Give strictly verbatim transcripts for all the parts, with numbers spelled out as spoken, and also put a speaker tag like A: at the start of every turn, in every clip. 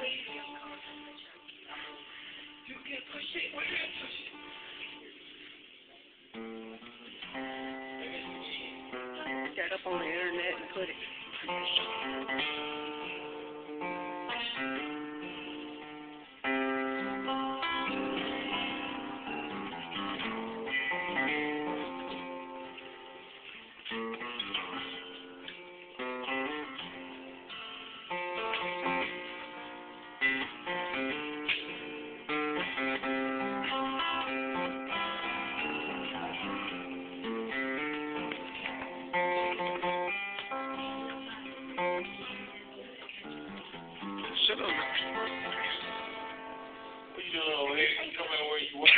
A: You can push it. Where you push it?
B: Get that up on the internet and put it.
A: Shut up. What you doing over here? You come out where you work.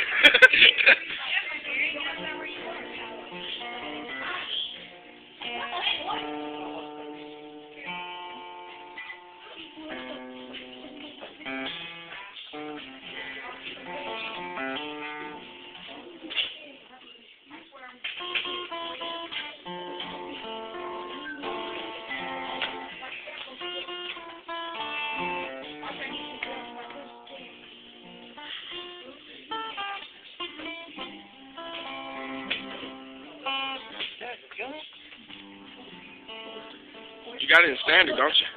A: You got it in standard, don't you?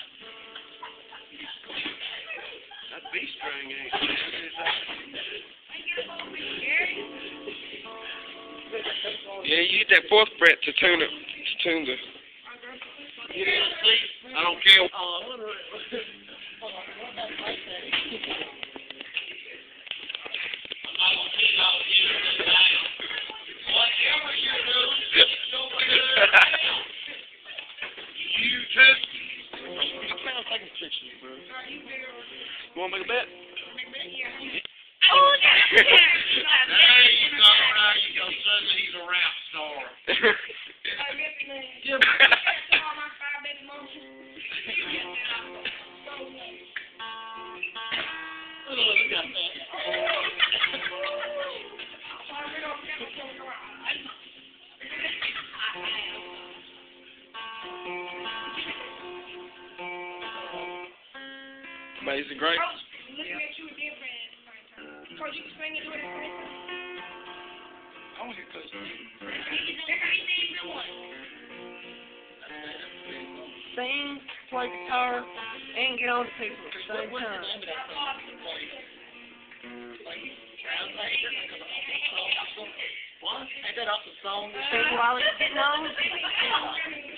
A: That B string ain't. Yeah, you hit that fourth fret to tune it. To tune the. Get in, see? I don't care. Oh, I wonder. You want to make a bet?
B: Oh, yeah.
A: Hey, you know how you go suddenly he's a rap star. Yeah. Look at that. Amazing Grace.
C: Coach, looking at you different. Coach, you can sing and do it at the same time.
A: I want to coach.
B: Sing, play guitar, and get on to people at the same time.
D: What? Ain't that off the song?
B: Sing while it's getting on.